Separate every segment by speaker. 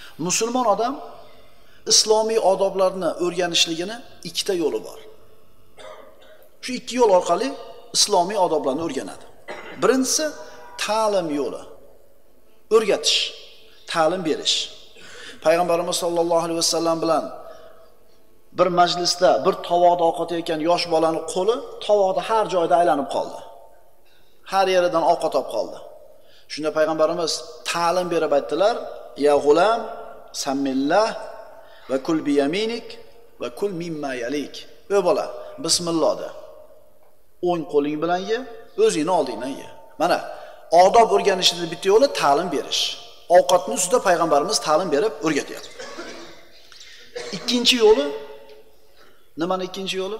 Speaker 1: Musulmon odam islomiy odoblarni o'rganishligini ikkita yo'li bor. Shu ikki yo'l orqali islomiy odoblarni o'rganadi. Birinchisi ta'lim yo'li. O'rgatish, ta'lim berish. Payg'ambarimiz sollallohu alayhi vasallam bilan bir majlisda bir tovoqda ovqat yeyotgan yosh bolaning qo'li tovoqda har joyda aylanib qoldi. Har yeridan ovqat olib qoldi. Shunda payg'ambarimiz ta'lim berib aytdilar: "Ya g'ulam, sammillah va kul bi yaminik va kul mimma yalik." Ey bola, bismillah de. O'ng qo'ling bilan ye, o'zingni oldingdan ye. Mana odob o'rganishning bitta yo'li ta'lim berish. Ovqatning ustida payg'ambarimiz ta'lim berib o'rgatyapti. Ikkinchi yo'li nimani ikkinchi yo'li?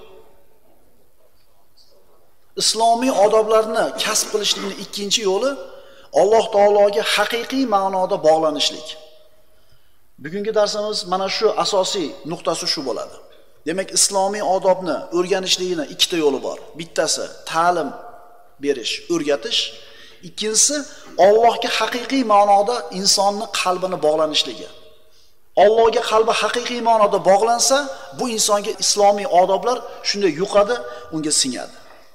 Speaker 1: Islomiy odoblarni kasb qilishlikning ikkinchi yo'li Alloh taologa haqiqiy ma'noda bog'lanishlik. Bugungi darsimiz mana shu asosiy nuqtasi shu bo'ladi. Demak, islomiy odobni o'rganishlikning ikkita yo'li bor. Bittasi ta'lim berish, o'rgatish. Ikkinchisi Allohga haqiqiy ma'noda insonning qalbini bog'lanishligi. Allohga qalbi haqiqiy ma'noda bog'lansa, bu insonga islomiy odoblar shunday yuqadi, unga singadi.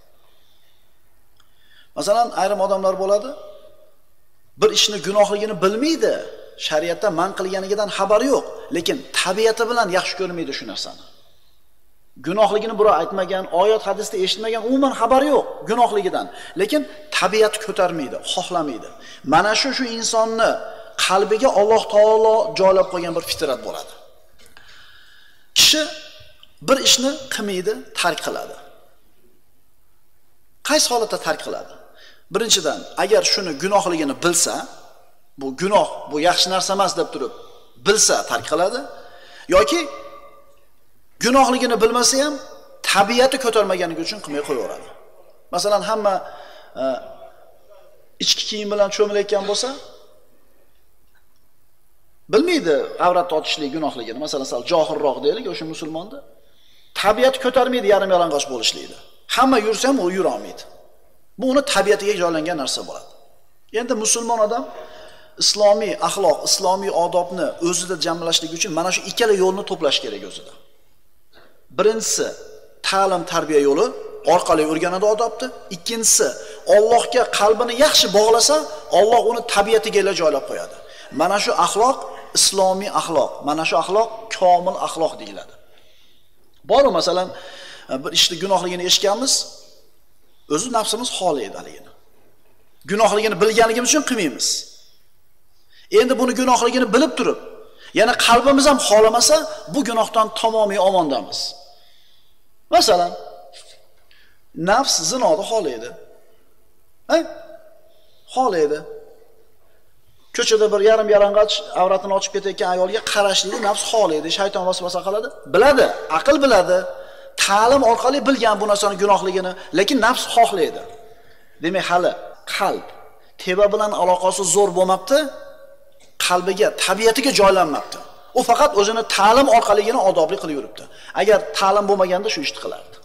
Speaker 1: Masalan, ayrim odamlar bo'ladi, bir ishni gunohligini bilmaydi, shariatda man qilganidan xabari yo'q, lekin tabiati bilan yaxshi ko'rmaydi shu narsani. Gunohligini birov aytmagan, oyat hadisda eshitmagan, umuman xabari yo'q gunohligidan, lekin tabiati ko'tarmaydi, xohlamaydi. Mana shu insonni qalbiga Alloh taolo joylab qo'ygan bir fitrat bo'ladi. Kishi bir ishni qilmaydi, tark qiladi. Qaysi holatda tark qiladi? Birinchidan, agar shuni gunohligini bilsa, bu gunoh, bu yaxshi narsa emas deb turib bilsa tark qiladi, yoki gunohligini bilmasa ham tabiati ko'tarmaganligi uchun qilmay qo'yaveradi. Masalan, hamma ichki kiyim bilan cho'milayotgan bo'lsa, bilmaydi avrat otishlik gunohligini. Masalan, johilroq deylik, o'sha musulmonda tabiati ko'tarmaydi yarim yalang'och bo'lishlikni. Hamma yursa ham u yura olmaydi. Bu uni tabiatiga joylangan narsa bo'ladi. Endi musulmon odam islomiy axloq, islomiy odobni o'zida jamlashlik uchun mana shu ikkala yo'lni to'plash kerak o'zida. Birinchisi ta'lim tarbiya yo'li orqali o'rganadi odobni. Ikkinchisi Allohga qalbini yaxshi bog'lasa, Alloh uni tabiatiga joylab qo'yadi. Mana shu axloq islomiy axloq. Mana shu axloq komil axloq deyiladi. Bor-ku, masalan, bir ishni gunohligini eshitganmiz, o'zi nafsimiz xohlaydi haligini. Gunohligini bilganligimiz uchun qilmaymiz. Endi buni gunohligini bilib turib, yana qalbimiz ham xohlamasa, bu gunohdan tamomiy omondamiz. Masalan, nafs zinoni xohlaydi. Xohlaydi. Ko'chada bir yarim yalang'och avratini ochib ketayotgan ayolga qarashlikni nafs xohlaydi, shayton vasvasa qiladi. Biladi, aql biladi. Ta'lim orqali bilgan bu narsaning gunohligini, lekin nafs xohlaydi. Demak, hali qalb teba bilan aloqasi zo'r bo'lmabdi, qalbiga, tabiatiga joylanmabdi. U faqat o'zini ta'lim orqaligina odobli qilib yuribdi. Agar ta'lim bo'lmaganda shu ishni qilardi.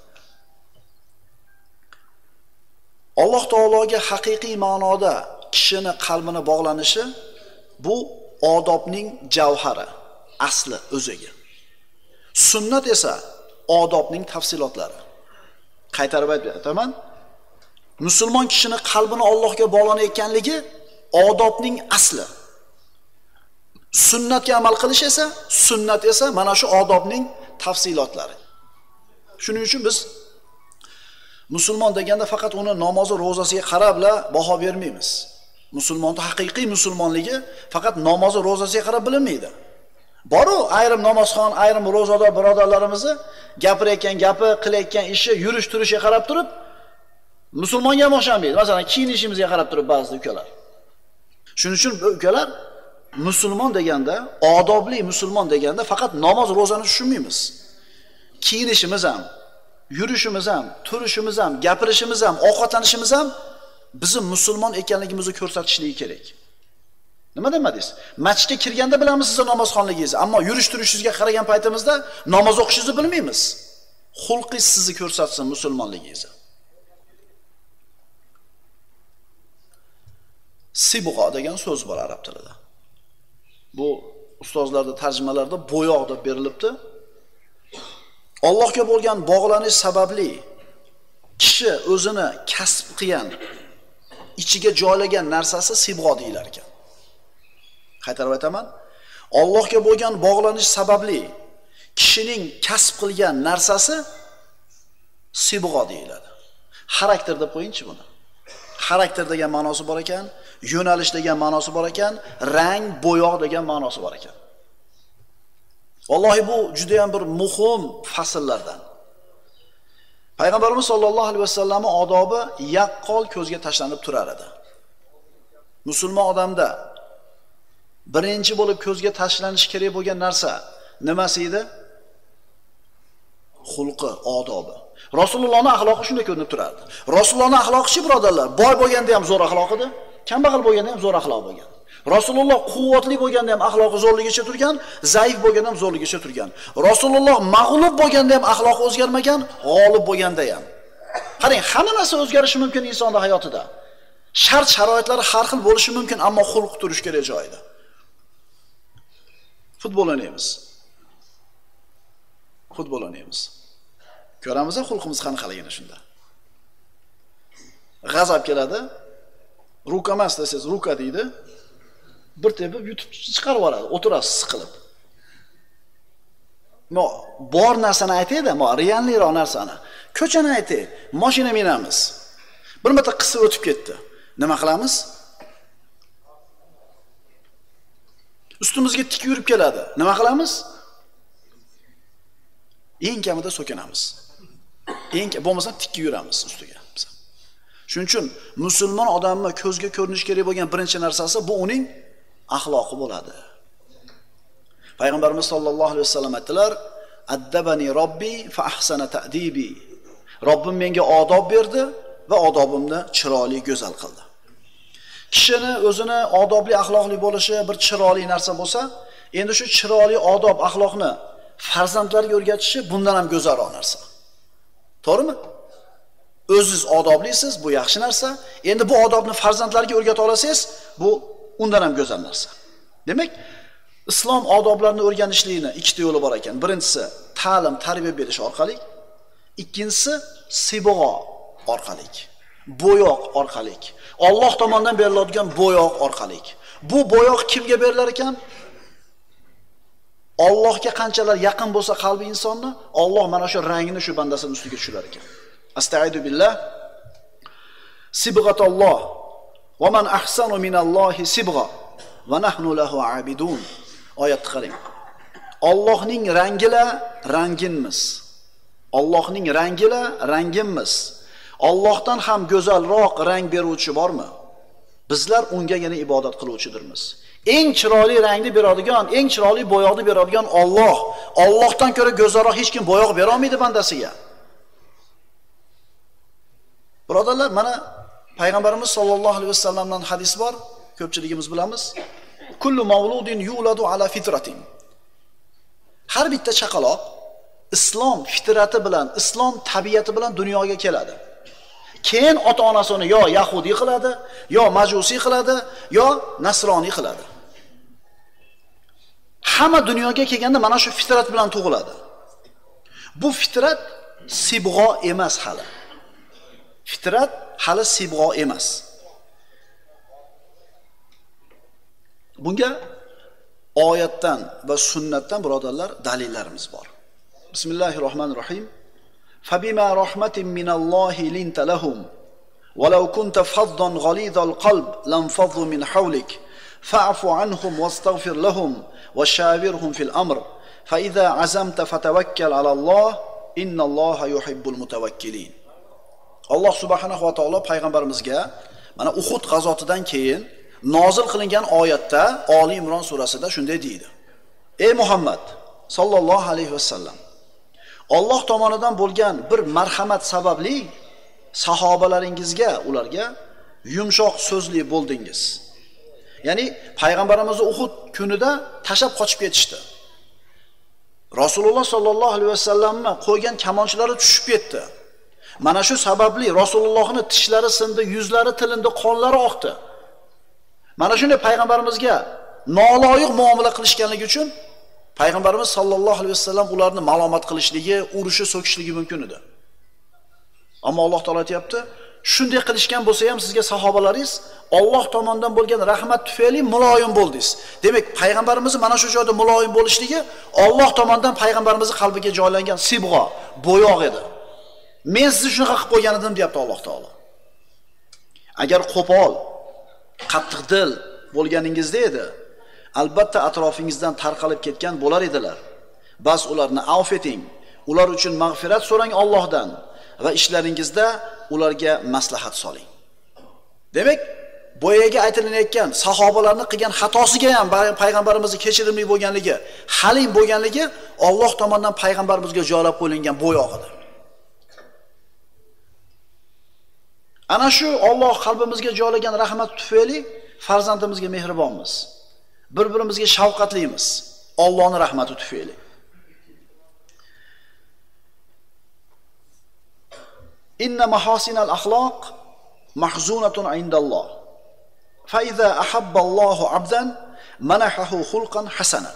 Speaker 1: Alloh taologa haqiqiy ma'noda kishini qalbini bog'lanishi bu odobning javhari, asli o'ziga. Sunnat esa odobning tafsilotlari. Qaytarib aytaman, musulmon kishini qalbini Allohga bog'lanayotganligi odobning asli. Sunnatga amal qilish esa, sunnat esa mana shu odobning tafsilotlari. Shuning uchun biz musulmon deganda faqat uni namozi, ro'zasiga qarabla baho bermaymiz. Musulmonning haqiqiy musulmonligi faqat namozi, ro'zasiga qarab bilinmaydi. Bor-u, ayrim namozxon, ayrim ro'zador birodarlarimizni gapirayotgan gapi, qilayotgan ishi, yurish-turishiga qarab turib musulmonga ham o'xshamaydi. Masalan, kiyinishimizga qarab turib ba'zi ukalar. Shuning uchun bu ukalar musulmon deganda, odobli musulmon deganda faqat namoz, ro'zani tushunmaymiz. Kiyinishimiz ham, yurishimiz ham, turishimiz ham, gapirishimiz ham, ovqatlanishimiz ham bizim musulmon ekanligimizni ko'rsatishligi kerak. Nima demadingiz? Masjidga kirganda bilamiz siz namozxonligingizni, ammo yurish-turishingizga qaragan paytimizda namoz o'qishingizni bilmaymiz. Xulqingiz sizni ko'rsatsin musulmonligingizni. Sibg'o degan so'z bor arab tilida. Bu ustozlarda tarjimalarda bo'yoq deb berilibdi. Allohga bo'lgan bog'lanish sababli kishi o'zini kasb qilgan, ichiga joylagan narsasi sibg'o deyilar ekan. Qaytarib aytaman. Allohga bo'lgan bog'lanish sababli kishining kasb qilgan narsasi sibg'o deyiladi. Xarakter deb qo'yingchi buni. Xarakter degan ma'nosi bor ekan, yo'nalish degan ma'nosi bor ekan, rang, bo'yoq degan ma'nosi bor ekan. Vallohi bu juda ham bir muhim fasllardan. Payg'ambarimiz sollallohu alayhi vasallamning odobi yaqqol ko'zga tashlanib turar edi. Musulmon odamda birinchi bo'lib ko'zga tashlanishi kerak bo'lgan narsa nimasi edi? Xulqi, odobi. Rasulullohning axloqi shunday ko'rinib turardi. Rasulullohning axloqi-chi birodarlar, boy bo'lganda ham zo'r axloq edi, kambag'al bo'lganda ham zo'r axloq bo'lgan. Rasululloh quvvatli bo'lganda ham axloqi zo'rligicha turgan, zaif bo'lganda ham zo'rligicha turgan. Rasululloh mag'lub bo'lganda ham axloqi o'zgarmagan, g'olib bo'lganda ham. Qarang, hamma narsa o'zgarishi mumkin insonning hayotida. Shart-sharoitlari har xil bo'lishi mumkin, ammo xulq turish kerak joyida. Futbol o'ynaymiz. Futbol o'ynaymiz. Ko'ramiz xulqimiz qanaqaligini shunda. G'azab keladi. Ruka emas desangiz, ruka deydi. Bir tepib yutib chiqarib yuboradi, o'tirasiz siqilib. Bor narsani aytaydi, realliroq narsani. Ko'chani aytay, mashina minamiz. Bir marta qisib o'tib ketdi. Nima qilamiz? Ustimizga tik yurib keladi. Nima qilamiz? Eng kamida so'kinamiz. Bo'lmasa tikka yuramiz ustiga. Shuning uchun musulmon odamning ko'zga ko'rinish kerak bo'lgan birinchi narsasi bu uning axloqi bo'ladi. Payg'ambarimiz sollallohu alayhi vasallam aytdilar: "Addabani robbi fa ahsana ta'dibi." Robbim menga odob berdi va odobimni chiroyli, go'zal qildi. Kishini o'zini odobli, axloqli bo'lishi bir chiroyli narsa bo'lsa, endi shu chiroyli odob, axloqni farzandlarga o'rgatishi bundan ham go'zalroq narsa. To'g'rimi? O'zingiz odoblisiz, bu yaxshi narsa. Endi bu odobni farzandlarga o'rgata olasangiz, bu undan ham go'zal narsa. Demak, islom odoblarini o'rganishlikni ikkita yo'li bor ekan. Birinchisi ta'lim, tarbiya berish orqali, ikkinchisi sibg'o orqali, bo'yoq orqali. Alloh tomonidan beriladigan bo'yoq orqali. Bu bo'yoq kimga berilar ekan? Allohga qanchalar yaqin bo'lsa qalbi insonni, Alloh mana shu rangini shu bandasining ustiga tushirar ekan. Astagfiru billah. Sibghatulloh va man ahsanu minallohi sibgha va nahnu lahu abidun. Oyatni qarang. Allohning rangila ranginmiz. Allohning rangila ranginmiz. Allohdan ham go'zalroq rang beruvchi bormi? Bizlar ungagina ibodat qiluvchidirmiz. Eng chiroyli rangni beradigan, eng chiroyli bo'yoqni beradigan Alloh. Allohdan ko'ra go'zalroq hech kim bo'yoq bera olmaydi bandasiga. Birodarlar, mana Payg'ambarimiz sollallohu alayhi vasallamdan hadis bor, ko'pchiligimiz bilamiz. Kullu mavludin yuladu ala fitratin. Har bitta chaqaloq islom fitrati bilan, islom tabiati bilan dunyoga keladi. Keyin ota-onasi uni yo yahudi qiladi, yo majusiy qiladi, yo nasroniy qiladi. Hamma dunyoga kelganda mana shu fitrat bilan tug'iladi. Bu fitrat sibg'o emas hali. Fitrat hali sibg'o emas. Bunga oyatdan va sunnatdan birodarlar dalillarimiz bor. Bismillahirrohmanirrohim. Fabima rahmatin minallohi linta lahum walau kunta faddan ghalidhal qalb lanfaddu min hawlik fa'fu anhum wastaghfir lahum washawirhum fil amr fa idza azamta fatawakkal ala Allah innalloha yuhibbul mutawakkilin. Alloh subhanahu va taolo payg'ambarimizga mana Uhud g'azotidan keyin nozil qilingan oyatda Oli Imron surasida shunday deydi: Ey Muhammad sallallohu alayhi vasallam, Alloh tomonidan bo'lgan bir marhamat sababli sahobalaringizga, ularga yumshoq so'zli bo'ldingiz. Ya'ni payg'ambarimizni Uhud kunida tashab qochib ketishdi. Rasululloh sallallohu alayhi vasallamni qo'ygan kamonchlari tushib ketdi. Mana shu sababli Rasulullohning tishlari sindi, yuzlari tilindi, qonlari oqdi. Mana shunday payg'ambarimizga noloyiq muomala qilishganligi uchun payg'ambarimiz sollallohu alayhi vasallam ularni malomat qilishligi, urishi, so'kishligi mumkin edi. Ammo Alloh taolo aytayapti, shunday qilishgan bo'lsa ham sizga sahobalaringiz Alloh tomonidan bo'lgan rahmat tufayli muloyim bo'ldingiz. Demak, payg'ambarimiz mana shu joyda muloyim bo'lishligi Alloh tomonidan payg'ambarimizning qalbiga joylangan sibg'o, bo'yoq edi. Men sizni shunaqa qilib qo'ygan edim, deyapti Alloh taolo. Agar qo'pol, qattiq dil bo'lganingizda edi, albatta atrofingizdan tarqalib ketgan bo'lar edilar. Bas ularni avf eting, ular uchun mag'firat so'rang Allohdan va ishlaringizda ularga maslahat soling. Demak, boyaga aytilayotgan sahobalarning qilgan xatosiga ham payg'ambarimiz kechirimli bo'lganligi, halim bo'lganligi Alloh tomonidan payg'ambarimizga joylab qo'yilgan bo'yoq edi. Ana shu Alloh qalbimizga joylagan rahmat tufayli farzandimizga mehribonmiz. Bir-birimizga shafqatlimiz. Allohning rahmati tufayli. Inna mahasinal axloq mahzunatun indalloh. Fa iza ahabballohu abdan manahahu xulqan hasana.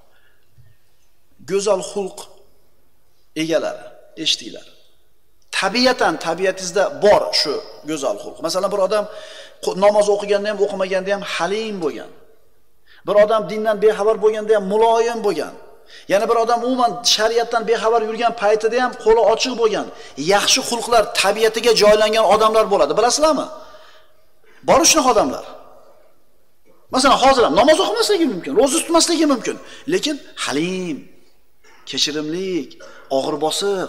Speaker 1: Go'zal xulq egalari, eshitinglar. Tabiatingizda bor shu go'zal xulq. Masalan, bir odam namoz o'qiganda ham, o'qimaganda ham halim bo'lgan. Bir odam dindan bexabar bo'lganda ham muloyim bo'lgan. Yana bir odam umuman shariatdan bexabar yurgan paytida ham qo'li ochiq bo'lgan. Yaxshi xulqlar tabiatiga joylangan odamlar bo'ladi. Bilasizlarmi? Bor shunaqa odamlar. Masalan, hozir ham namoz o'qimasligi mumkin, ro'za tutmasligi mumkin, lekin halim, kechirimlik, og'ir bosiq.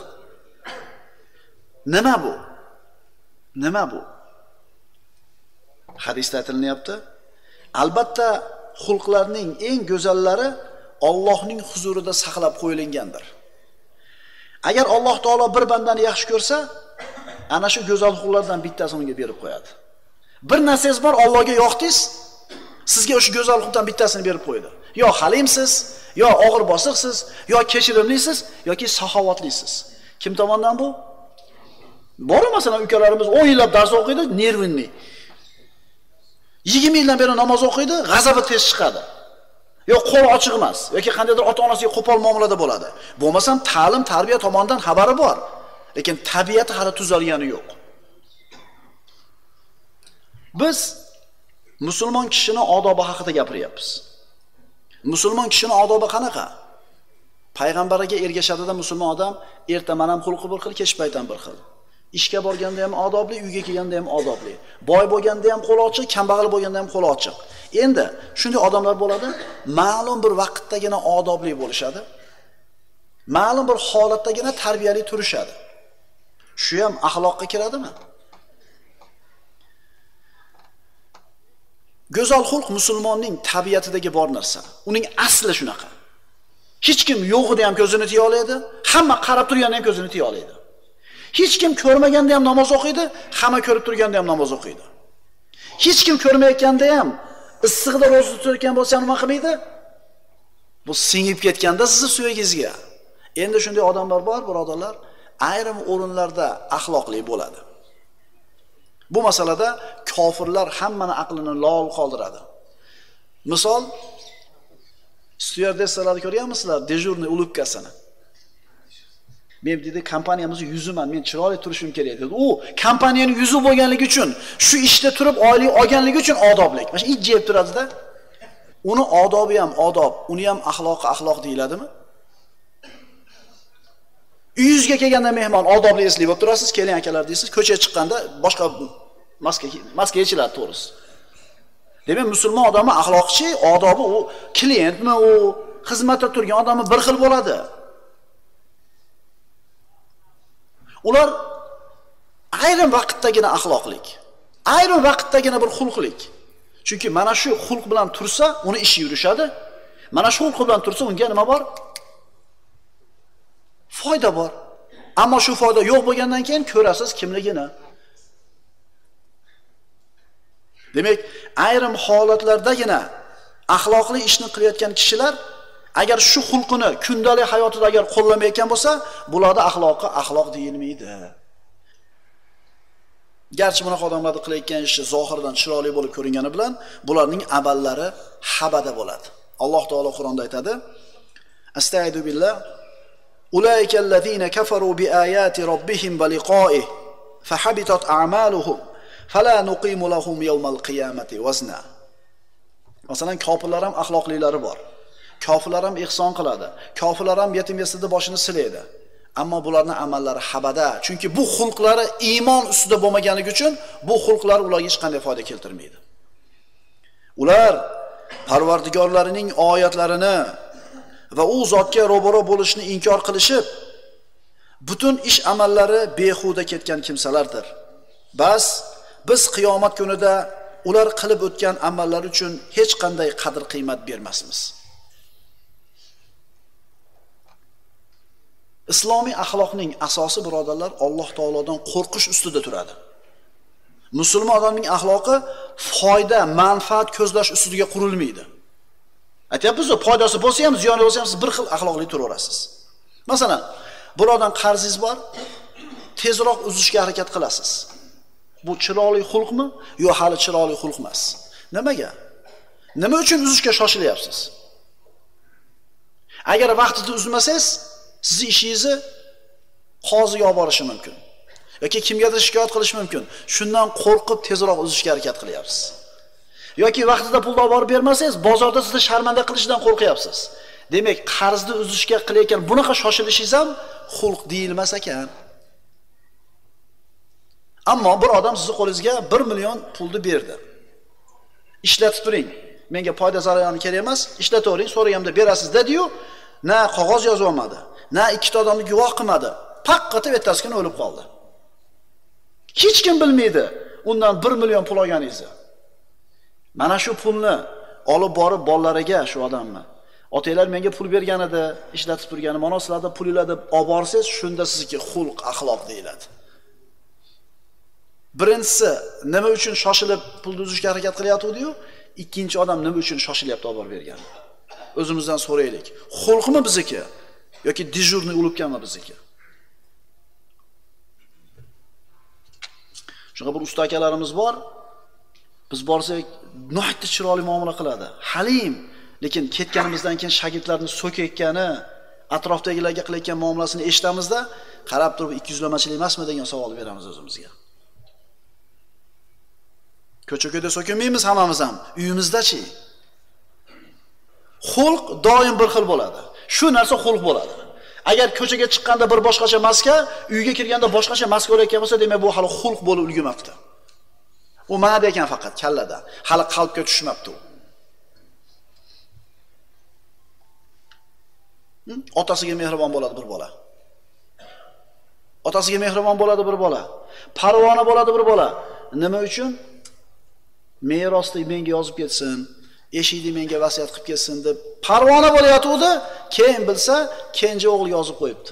Speaker 1: Nima bu? Nima bu? Hadisda aytilyapti, albatta xulqlarning eng go'zallari Allohning huzurida saqlab qo'yilgandir. Agar Alloh taolo bir bandani yaxshi ko'rsa, ana shu go'zal xulqlardan bittasini unga berib qo'yadi. Bir narsangiz bor, Allohga yoqdingiz, sizga o'sha go'zal xulqdan bittasini berib qo'ydi. Yo halimsiz, yo og'ir bosiqsiz, yo kechirimlisiz, yoki saxovatlisiz. Kim tomonidan bu? Bor masalan ukalarimiz 10 yillab dars o'qiydi, nervinli. 20 yildan beri namoz o'qiydi, g'azabi tez chiqadi. Yo qo'l ochiq emas, yoki qandaydir ota-onasiga qo'pol muomalada bo'ladi. Bo'lmasam ta'lim, tarbiya tomonidan xabari bor, lekin tabiati hali tuzalgani yo'q. Biz musulmon kishining odobi haqida gapiryapmiz. Musulmon kishining odobi qanaqa? Payg'ambariga ergashadida musulmon odam ertaman ham xulqi bir xil, kech payt ham bir xil. Ishga borganda ham odobli, uyga kelganda ham odobli. Boy bo'lganda ham qo'l ochiq, kambag'al bo'lganda ham qo'l ochiq. Endi shunday odamlar bo'ladi, ma'lum bir vaqtdagina odobli bo'lishadi. Ma'lum bir holatdagina tarbiyali turishadi. Shu ham axloqqa kiradimi? Go'zal xulq musulmonning tabiatidagi bor narsa. Uning asli shunaqa. Hech kim yo'g'ida ham ko'zini tiya oladi, hamma qarab turganda ham ko'zini tiya oladi. Hech kim ko'rmaganda ham namoz o'qiydi, hamma ko'rib turganda ham namoz o'qiydi. Hech kim ko'rmayotganda ham issiqda ro'za tutayotgan bo'lsa nima qilmaydi? Bu singib ketganda sizni suyagingizga. Endi shunday odamlar bor, birodarlar, ayrim o'rinlarda axloqli bo'ladi. Bu masalada kofirlar hammani aqlini lol qoldiradi. Misol, stewardessalarni ko'rganmisizlar? Dejurniy ulubkasini. Men dedi, kompaniyamizning yuziman, men chiroyli turishim kerak dedi. U kompaniyaning yuzi bo'lganligi uchun, shu ishda turib oylik olganligi uchun odoblik. Mana it jeb turadi-da. Uni odobi ham odob, uni ham axloq deyiladimi? Uyingizga kelganda mehmon odobli esli bo'lib turasiz, keling akalar deysiz, ko'chaga chiqqanda boshqa maska yechiladi to'g'risi. Demak, musulmon odami axloqchi, odobi u klientmi, u xizmatda turgan odami bir xil bo'ladi. Ular ayrim vaqtdagina axloqlik, ayrim vaqtdagina bir xulqlik. Chunki mana shu xulq bilan tursa, uni ishi yurishadi. Mana shu xulq bilan tursa, unga nima bor? Foyda bor. Ammo shu foyda yo'q bo'lgandan keyin ko'rasiz kimligini. Demak, ayrim holatlardagina axloqli ishni qilayotgan kishilar agar shu xulqini kundalik hayotida agar qo'llamayotgan bo'lsa, bularda axloq deyilmaydi. Garchi bunaqa odamlar qilayotgan ishi zohirdan chiroyli bo'lib ko'ringani bilan, bularning amallari habada bo'ladi. Alloh taolo Qur'onda aytadi: Astaizu billah Ulaika allazina kafaru bi ayati robbihim va liqa'ihi fahabitat a'maluhum fala nuqimu lahum yawmal qiyamati wazna. Masalan, kofirlar ham axloqlilari bor. Kofirlar ham ihson qiladi. Kofirlar ham yetim yesida boshini silaydi. Ammo bularning amallari habada. Chunki bu xulqlari iymon ustida bo'lmaganligi uchun bu xulqlar ularga hech qanday foyda keltirmaydi. Ular Parvardigorlarining oyatlarini va u zotga ro'baro bo'lishni inkor qilishib, butun ish amallari behuda ketgan kimsalardir. Bas biz qiyomat kunida ular qilib o'tgan amallar uchun hech qanday qadr-qiymat bermasmiz. Islomiy axloqning asosi birodarlar Alloh taolodan qo'rqish ustida turadi. Musulmon odamning axloqi foyda, manfaat ko'zlash ustiga qurilmaydi. Aytyapmiz-ku, foydasi bo'lsa ham, ziyoni bo'lsa ham siz bir xil axloqli turaverasiz. Masalan, birodan qarzingiz bor, tezroq uzishga harakat qilasiz. Bu chiroyli xulqmi? Yo'q, hali chiroyli xulq emas. Nimaga? Nima uchun uzishga shoshilyapsiz? Agar vaqtida uzmasangiz, sizni ishingizni qoziga olib borishi mumkin. Yoki kimgadir shikoyat qilish mumkin. Shundan qo'rqib tezroq uzishga harakat qilyapsiz. Yoki vaqtida pulni olib borib bermasangiz, bozorda sizni sharmanda qilishidan qo'rqyapsiz. Demak, qarzni uzishga qilayotgan bunaqa shoshilishingiz ham xulq deyilmas ekan. Ammo bir odam sizning qo'lingizga 1 million pulni berdi. Ishlatib turing. Menga foyda zararni kerak emas, ishlatavering, so'raganimda berasiz dedi-yu, na qog'oz yozib olmadi, na ikkita odamni guvoh qilmadi. Paqqatib ertasi kuni o'lib qoldi. Hech kim bilmaydi undan 1 million pul olganingizni. Mana shu pulni olib borib bolalariga shu odamni, otanglar menga pul bergan edi, ishlatib turgani, mana sizlarda pulinglar deb olib borsangiz, shunda sizniki xulq, axloq deyiladi. Birinchisi nima uchun shoshilib pulni uzishga harakat qilyapti-yu, ikkinchi odam nima uchun shoshilyapti olib borib bergan. O'zimizdan so'raylik. Xulqmi bizniki yoki dijurni ulubkanmi bizniki? Shunga bir usta akalarimiz bor. Biz borsak, nihoyatda chiroyli muomala qiladi. Halim, lekin ketganimizdan keyin shogirdlarni so'kayotgani, atrofdagilarga qilayotgan muomalasini eshitamizda, qarab turib 200lamachilik emasmi degan savol beramiz o'zimizga. Ko'cha-ko'yda so'kinmaymiz hammamiz ham, uyimizda-chi? Xulq doim bir xil bo'ladi. Shu narsa xulq bo'ladi. Agar ko'chaga chiqqanda bir boshqacha maska, uyga kirganda boshqacha maska o'layotgan bo'lsa, demak bu hali xulq bo'lib ulgurmabdi. U ma'noda ekan faqat kallada, hali qalbga tushmabdi u. Otasiga mehribon bo'ladi bir bola. Otasiga mehribon bo'ladi bir bola. Parvona bo'ladi bir bola. Nima uchun? Merosni menga yozib ketsin, eshikni menga vasiyat qilib ketsin deb parvona bo'layotgandi, keyin bilsa, kenja o'g'il yozib qo'yibdi.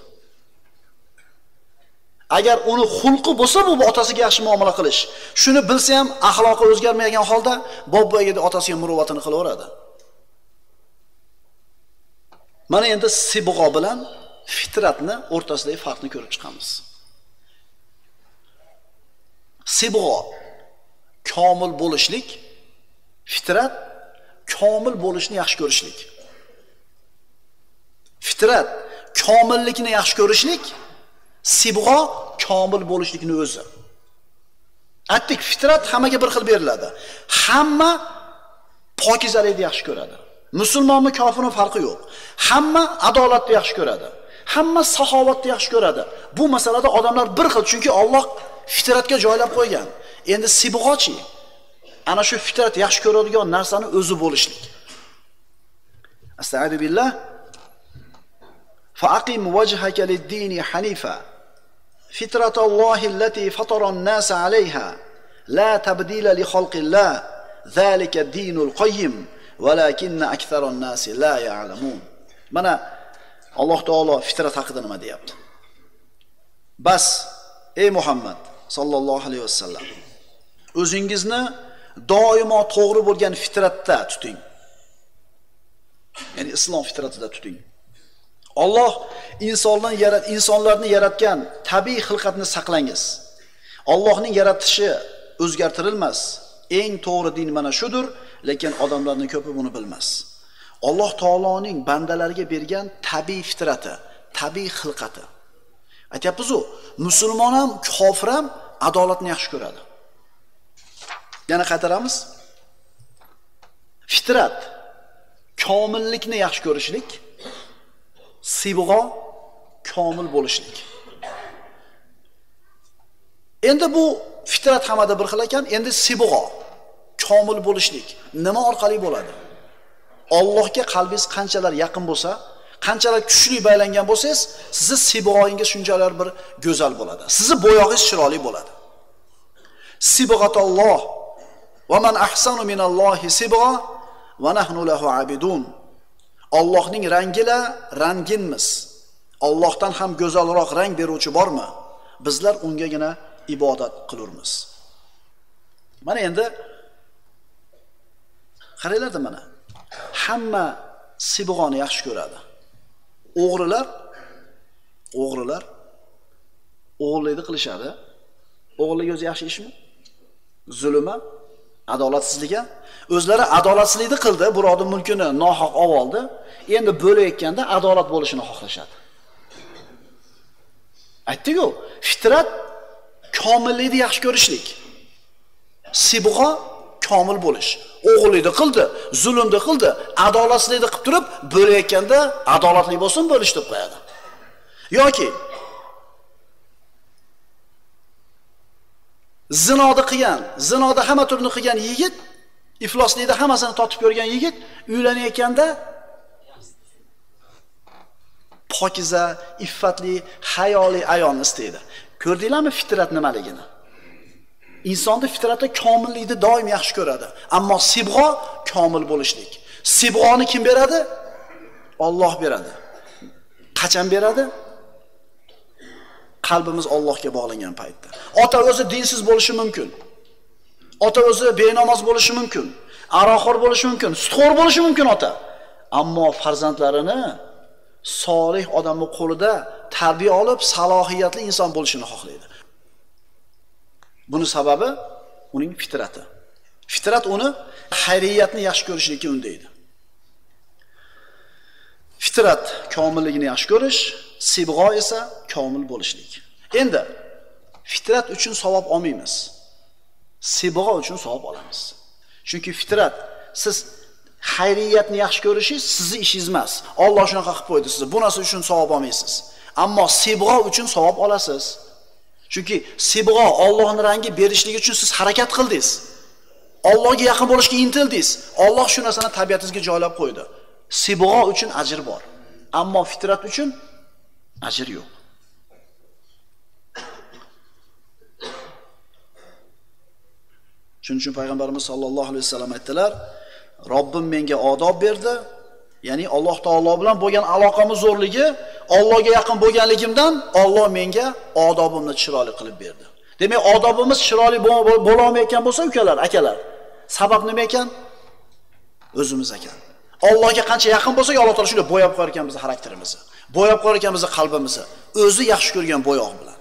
Speaker 1: Agar uni xulqi bo'lsa, bu otasiga yaxshi muomala qilish. Shuni bilsa ham axloqi o'zgarmagan holda bobboyga otasiga muruvvatini qilaveradi. Mana endi sibg'o bilan fitratni o'rtasidagi farqni ko'rib chiqamiz. Sibg'o komil bo'lishlik, fitrat komil bo'lishni yaxshi ko'rishlik. Fitrat komillikni yaxshi ko'rishlik, sibg'o komil bo'lishlikni o'zi. Aytdik, fitrat hammaga bir xil beriladi. Hamma pokizalikni yaxshi ko'radi. Musulmonmi, kofirmi farqi yo'q. Hamma adolatni yaxshi ko'radi. Hamma saxovatni yaxshi ko'radi. Bu masalada odamlar bir xil, chunki Alloh fitratga joylab qo'ygan. Endi sibg'ochi ana shu fitrat yaxshi ko'radigan narsani o'zi bo'lishlik. Astagfiru billah. Faqim wajhaka lid-din hanifa. Fitratallohi allati fatara an-nasa 'alayha. La tabdila li khalqillah. Zalika dinul qayyim. Walakinna aktharan nasi la ya'lamun. Mana Alloh taolo fitrat haqida nima deyapti? Bas, ey Muhammad sallallohu alayhi vasallam, o'zingizni doimo to'g'ri bo'lgan fitratda tuting. Ya'ni islom fitratida tuting. Alloh insonlarni yaratgan tabiiy xilqatni saqlangiz. Allohning yaratishi o'zgartirilmas. Eng to'g'ri din mana shudir, lekin odamlarning ko'pi buni bilmas. Alloh taoloning bandalariga bergan tabiiy fitrati, tabiiy xilqati. Aytyapmiz-ku, musulmon ham, kofir ham adolatni yaxshi ko'radi. Yana qaytaramiz. Fitrat komillikni yaxshi ko'rishlik, sibg'o komil bo'lishlik. Endi bu fitrat hamada bir xil ekan, endi sibg'o komil bo'lishlik nima orqali bo'ladi? Allohga qalbingiz qanchalar yaqin bo'lsa, qanchalar kuchli baylangan bo'lsangiz, sizni sibg'oyingiz shunchalar bir go'zal bo'ladi. Sizni bo'yog'ingiz chiroyli bo'ladi. Sibg'atulloh va man ahsanu minallohi sibg'a va nahnu lahu abidun. Allohning rangilar ranginmiz. Allohdan ham go'zalroq rang beruvchi bormi? Bizlar ungagina ibodat qilurmiz. Mana endi qaranglar mana. Hamma sibg'oni yaxshi ko'radi. O'g'rilar o'g'irlikni qilishadi. O'g'irlik o'zi yaxshi ishmi? Zulm, adolatsizlik. O'zlari adolatsizlikni qildi, birovning mulkini nohaq oldi. Endi bo'layotganda adolat bo'lishini xohlashadi. Aytdik-ku, fitrat komillikni yaxshi ko'rishlik. Sibg'o komil bo'lish. O'g'irlikni qildi, zulmni qildi, adolatsizlikni qilib turib, bo'layotganda adolatli bo'lsin, bo'lish deb qo'yadi. Yoki zinoda hamma turni qilgan yigit, ifloslikda hammasini totib ko'rgan yigit uylanayotganda pokiza, iffatli, hayoli ayolni istaydi. Ko'rdinglarmi fitrat nimaligini? Insonning fitrati komillikni doim yaxshi ko'radi. Ammo sibg'o komil bo'lishlik. Sibg'oni kim beradi? Alloh beradi. Qachon beradi? Qalbimiz Allohga bog'langan paytda. Ota o'zi dinsiz bo'lishi mumkin. Ota o'zi benamoz bo'lishi mumkin. Aroqxo'r bo'lishi mumkin, sutxo'r bo'lishi mumkin ota. Ammo farzandlarini solih odamning qo'lida tarbiya olib, salohiyatli inson bo'lishini xohlaydi. Buni sababi uning fitrati. Fitrat uni xayriyatni yaxshi ko'rishlikka undaydi. Fitrat komilligini yaxshi ko'rish, sibg'o esa komil bo'lishlik. Endi fitrat uchun savob olmaymiz. Sibg'o uchun savob olamiz. Chunki fitrat siz xayriyatni yaxshi ko'rishingiz sizning ishingiz emas. Alloh shunaqa qilib qo'ydi sizni. Bu narsa uchun savob olmaysiz. Ammo sibg'o uchun savob olasiz. Chunki sibg'o Allohning rangi berishlik uchun siz harakat qildingiz. Allohga yaqin bo'lishga intildingiz. Alloh shu narsani tabiatingizga joylab qo'ydi. Sibg'o uchun ajr bor. Ammo fitrat uchun ajr yo'q. Shuning uchun payg'ambarimiz sollallohu alayhi vasallam aytdilar: Robbim menga odob berdi. Ya'ni Alloh taolo bilan bo'lgan aloqamiz zo'rligi, Allohga yaqin bo'lganligimdan Alloh menga odobimni chiroyli qilib berdi. Demak, odobimiz chiroyli bo'la olmayotgan bo'lsa, ukalar, akalar, sabab nima ekan? O'zimiz ekan. Allohga qancha yaqin bo'lsak, Alloh taolo shunday bo'yab qo'yar ekan bizning xarakterimizni, bo'yab qo'yar ekan bizning qalbimizni, o'zi yaxshi ko'rgan bo'yoq bilan.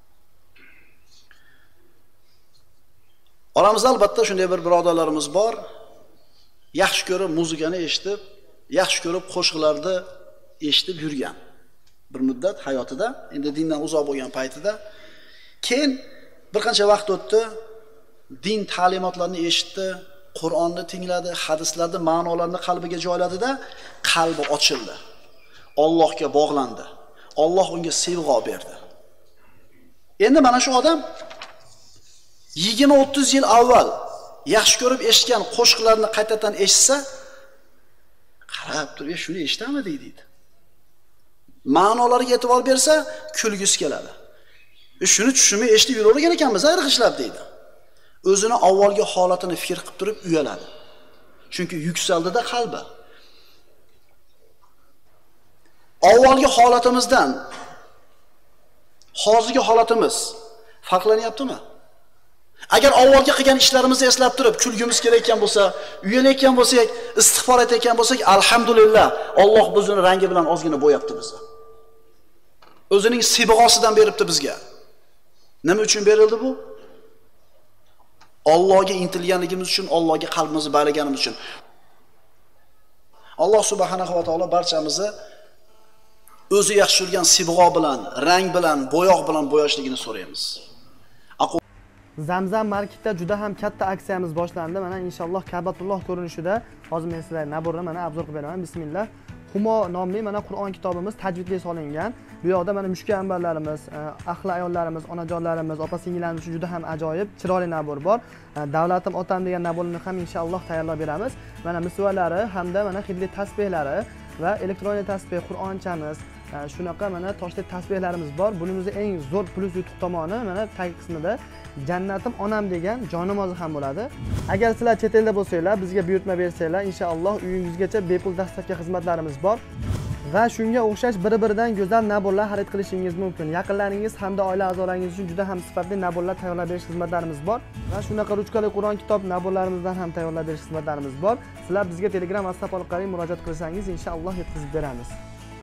Speaker 1: Oramizda albatta shunday bir birodarlarimiz bor, yaxshi ko'rib muzikani eshitib, yaxshi ko'rib qo'shiqlarni eshitib yurgan. Bir muddat hayotida, endi dindan uzoq bo'lgan paytida, keyin bir qancha vaqt o'tdi, din ta'limotlarini eshitdi, Qur'onni tingladi, hadislarni ma'nolarini qalbiga joyladida, qalbi ochildi. Allohga bog'landi. Alloh unga sevg'o berdi. Endi mana shu odam 20-30 yil avval yaxshi ko'rib eshitgan qo'shiqlarni qaytadan eshitsa, qarab turib, shuni eshitami deydi. Ma'nolariga e'tibor bersa, kulgisi keladi. Shuni tushunmay eshitib yuravergan ekanmiz, irg'ishlab deydi. O'zini avvalgi holatini fikr qilib turib uyaladi. Chunki yuksaldida qalbi. Avvalgi holatimizdan hozirgi holatimiz farqlanyaptimi? Agar avvalgi qilgan ishlarimizni eslab turib kulgimiz kelayotgan bo'lsa, uyalayotgan bo'lsak, istig'for etayotgan bo'lsak, alhamdulillah, Alloh bizni rangi bilan ozgina bo'yabdi bizni. O'zining sibg'osidan beribdi bizga. Nima uchun berildi bu? Allohga intilganligimiz uchun, Allohga qalbimizni bag'laganimiz uchun. Alloh subhanahu va taolo barchamizni o'zi yaxshi ko'rgan sibg'o bilan, rang bilan, bo'yoq bilan bo'yashligini so'raymiz.
Speaker 2: Zamzam marketda juda ham katta aksiyamiz boshlandi. Mana inshaalloh Ka'batulloh ko'rinishida hozir men sizlarga naborni mana obzor qilib beraman. Bismillah. Humo nomli mana Qur'on kitobimiz tajvidga solingan. Bu yoqda mana mushkambarlarimiz, ahli ayollarimiz, onajonlarimiz, opa-singillarimiz uchun juda ham ajoyib, chiroyli nabor bor. Davlatim otam degan naborni ham inshaalloh tayyorlab beramiz. Mana misvalari hamda mana xilli tasbehlari va elektronik tasbeh, Qur'onchamiz, shunaqa mana toshli tasbehlarimiz bor. Bunimizning eng zo'r plus yutuq tomoni mana tag qismida Jannatim onam degan jonimozi ham bo'ladi. Agar sizlar chet elda bo'lsanglar, bizga buyurtma bersanglar, inshaalloh uyingizgacha bepul dastavka xizmatlarimiz bor. Va shunga o'xshash bir-biridan go'zal naborlar xarid qilishingiz mumkin. Yaqinlaringiz hamda oila a'zolaringiz uchun juda ham sifatli naborlar tayyorlab berish xizmatlarimiz bor. Va shunaqa ruchkali Qur'on kitob naborlarimizdan ham tayyorlab berish xizmatlarimiz bor. Sizlar bizga Telegram, WhatsApp orqali murojaat qilsangiz, inshaalloh yetkazib beramiz.